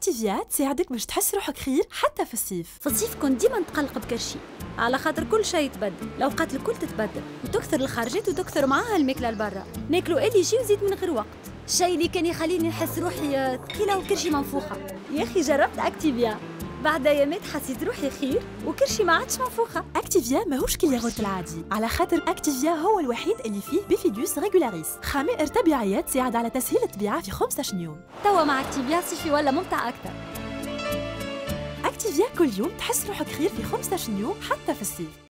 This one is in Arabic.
اكتيفيا تساعدك باش تحس روحك خير حتى في الصيف. في الصيف كنت ديما نتقلق بكرشي على خاطر كل شيء يتبدل، الأوقات الكل تتبدل وتكثر الخارجات وتكثر معاها الماكلة لبرا، ناكلوا اللي يجي وزيد من غير وقت، الشيء اللي كان يخليني نحس روحي ثقيلة وكرشي منفوخة. يا أخي جربت اكتيفيا، بعد ايامات حسيت روحي خير وكرشي ما عادش منفوخة. اكتيفيا ماهوش كالياغورت العادي، على خاطر اكتيفيا هو الوحيد اللي فيه بيفيدوس ريغولاريس، خمائر طبيعية تساعد على تسهيل الطبيعة في 15 يوم. توا مع اكتيفيا صيفي ولا ممتع أكثر. اكتيفيا كل يوم تحس روحك خير في 15 يوم حتى في الصيف.